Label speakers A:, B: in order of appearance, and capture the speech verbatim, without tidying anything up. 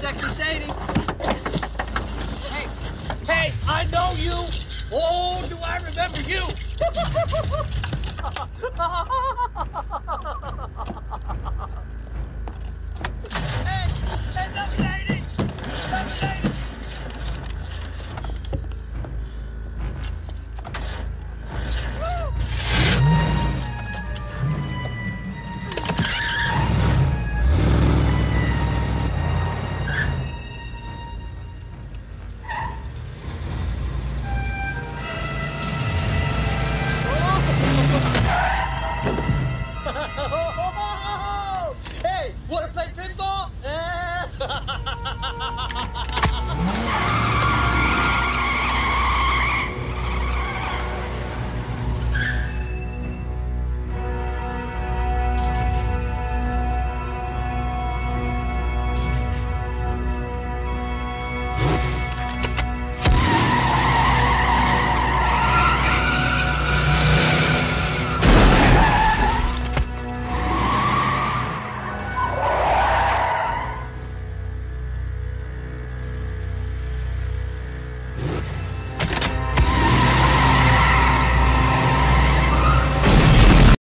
A: Sexy Sadie. Hey, hey, I know you. Oh, do I remember you? Hey, hey, lovely lady. Lovely lady. Hey, wanna play pinball?